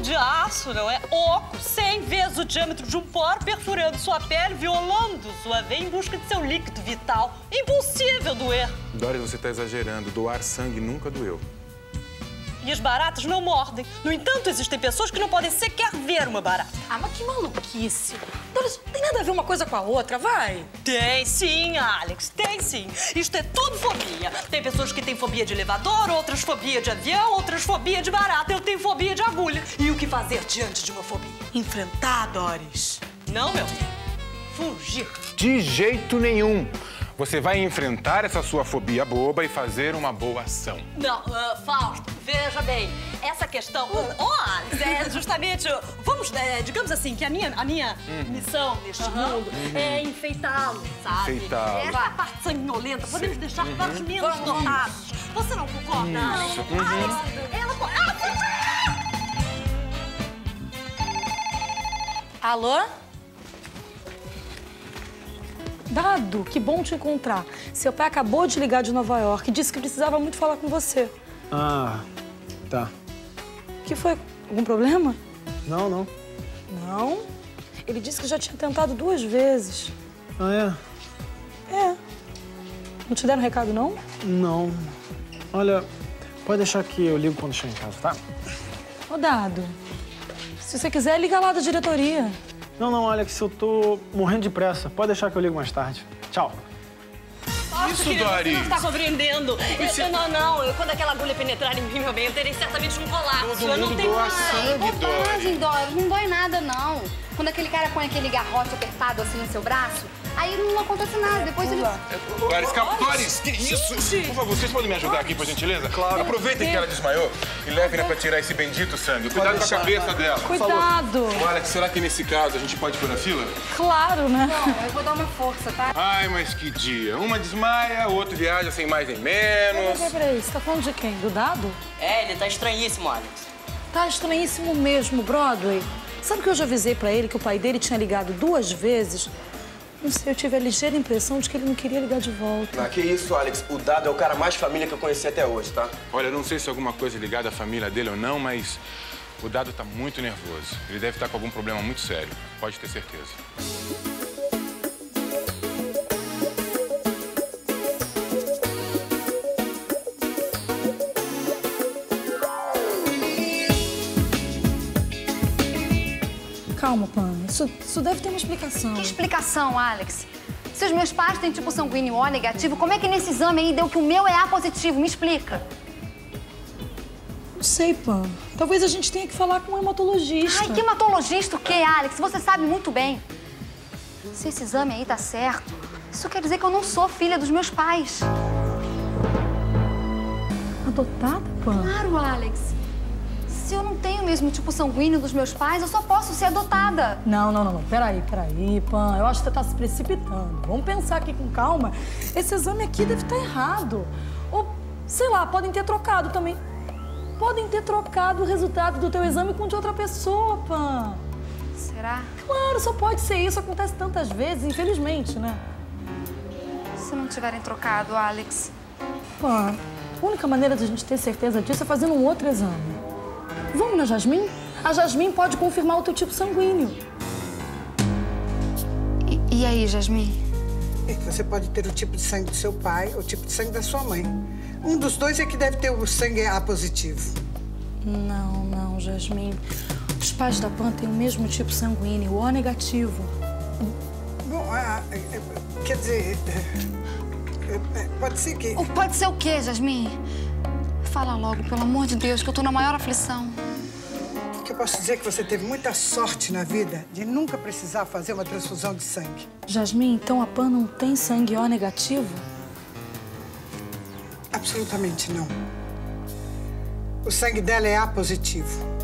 de aço, não é? Oco, 100 vezes o diâmetro de um poro, perfurando sua pele, violando sua veia em busca de seu líquido vital. Impossível doer. Doris, você tá exagerando. Doar sangue nunca doeu. E as baratas não mordem. No entanto, existem pessoas que não podem sequer ver uma barata. Ah, mas que maluquice. Doris, não tem nada a ver uma coisa com a outra, vai. Tem sim, Alex, tem sim. Isto é tudo fobia. Tem pessoas que têm fobia de elevador, outras fobia de avião, outras fobia de barata. Eu tenho fobia de agulha. E o que fazer diante de uma fobia? Enfrentar, Doris. Não, meu filho. Fugir. De jeito nenhum. Você vai enfrentar essa sua fobia boba e fazer uma boa ação. Não, Fausto, veja bem, essa questão... Alex, é justamente... Vamos, digamos assim, que a minha missão neste mundo é enfeitá-lo, sabe? Enfeitá-lo. Essa é a parte sanguinolenta, podemos deixar para os menos notados. Você não concorda, Alex? Alex, ela... Alô? Dado, que bom te encontrar. Seu pai acabou de ligar de Nova York e disse que precisava muito falar com você. Ah, tá. Que foi? Algum problema? Não, não. Não? Ele disse que já tinha tentado 2 vezes. Ah, é? É. Não te deram recado, não? Não. Olha, pode deixar que eu ligo quando chegar em casa, tá? Ô, Dado, se você quiser, liga lá da diretoria. Não, Alex, eu tô morrendo de pressa. Pode deixar que eu ligo mais tarde. Tchau. Isso, Querido, Doris? você não está compreendendo. Não. Quando aquela agulha penetrar em mim, meu bem, eu terei certamente um colapso. Todo eu não mundo tenho doa mais. sangue, Doris. Bobagem, Doris. Não dói nada, não. Quando aquele cara põe aquele garrote apertado assim no seu braço, aí não acontece nada. Depois ele... Doris, calma. Doris, que isso? Por favor, vocês podem me ajudar aqui, por gentileza? Claro. Aproveitem que ela desmaiou e levem-na pra tirar esse bendito sangue. Cuidado com a cabeça dela. Cuidado. Ô, Alex, será que nesse caso a gente pode pôr na fila? Claro, né? Não, eu vou dar uma força, tá? Ai, mas que dia. Uma desmaia, o outro viaja sem mais nem menos. Peraí, você tá falando de quem? Do Dado? É, ele tá estranhíssimo, Alex. Tá estranhíssimo mesmo, Broadway. Sabe que eu já avisei pra ele que o pai dele tinha ligado 2 vezes? Não sei, eu tive a ligeira impressão de que ele não queria ligar de volta. Ah, que isso, Alex. O Dado é o cara mais família que eu conheci até hoje, tá? Olha, eu não sei se é alguma coisa ligada à família dele ou não, mas o Dado tá muito nervoso. Ele deve estar com algum problema muito sério. Pode ter certeza. Calma, Pan. Isso deve ter uma explicação. Que explicação, Alex? Se os meus pais têm tipo sanguíneo O negativo, como é que nesse exame aí deu que o meu é A positivo? Me explica. Não sei, Pan. Talvez a gente tenha que falar com um hematologista. Ai, que hematologista o quê, Alex? Você sabe muito bem. Se esse exame aí tá certo, isso quer dizer que eu não sou filha dos meus pais. Adotada, Pan? Claro, Alex. Se eu não tenho o mesmo tipo sanguíneo dos meus pais, eu só posso ser adotada. Não. Peraí, Pan. Eu acho que você tá se precipitando. Vamos pensar aqui com calma. Esse exame aqui deve estar errado. Ou, sei lá, podem ter trocado também. Podem ter trocado o resultado do teu exame com o de outra pessoa, Pan. Será? Claro, só pode ser isso. Acontece tantas vezes, infelizmente, né? Se não tiverem trocado, Alex. Pan, a única maneira de a gente ter certeza disso é fazendo um outro exame. Vamos na Jasmine? A Jasmine pode confirmar o teu tipo sanguíneo. E aí, Jasmine? Você pode ter o tipo de sangue do seu pai ou o tipo de sangue da sua mãe. Um dos dois é que deve ter o sangue A positivo. Não, Jasmine. Os pais da Pan têm o mesmo tipo sanguíneo, o O negativo. Bom, quer dizer... pode ser que... Pode ser o quê, Jasmine? Fala logo, pelo amor de Deus, que eu tô na maior aflição. O que eu posso dizer é que você teve muita sorte na vida de nunca precisar fazer uma transfusão de sangue. Jasmine, então a Pan não tem sangue O negativo? Absolutamente não. O sangue dela é A positivo.